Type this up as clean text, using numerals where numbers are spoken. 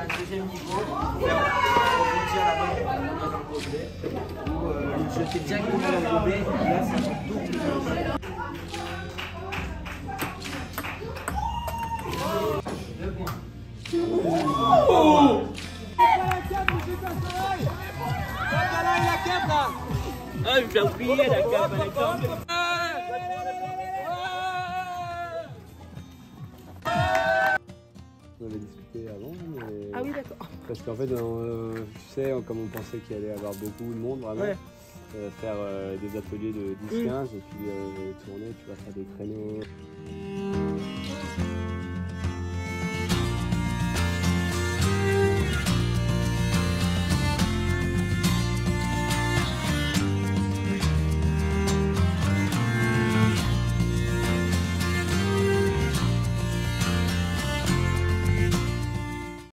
un deuxième niveau, et rebondir là-bas dans le gobelet, ou le jeter directement dans le gobelet, et là ça double. Deux points. Oh! Ah, il me fait oublier la cape à la cape. On avait discuté avant, mais... Ah oui, d'accord. Parce qu'en fait, tu sais, comme on pensait qu'il allait y avoir beaucoup de monde, vraiment, Ouais. Faire des ateliers de 10-15 et puis tourner, tu vas faire des créneaux.